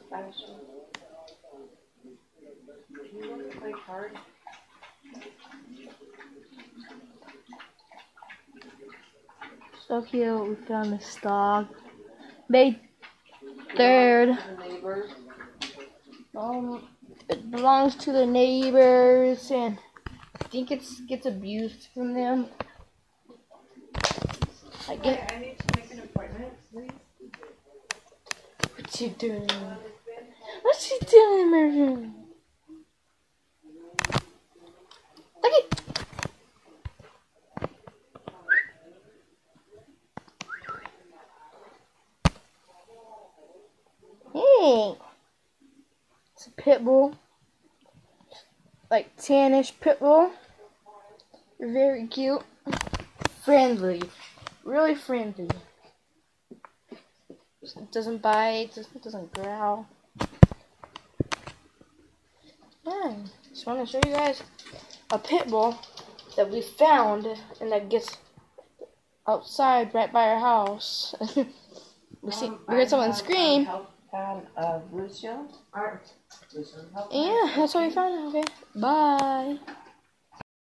So cute. We found this dog. May 3rd. It belongs to the neighbors, and I think it gets abused from them. I need to make an appointment, please. What's she doing? What's she doing in my room? Look it. Hey. It's a pit bull. Like tannish pit bull. They're very cute. Friendly. Really friendly. It doesn't bite, it doesn't growl. Yeah, just want to show you guys a pit bull that we found and that gets outside right by our house. we heard someone scream. Yeah, that's what we found. Okay, bye.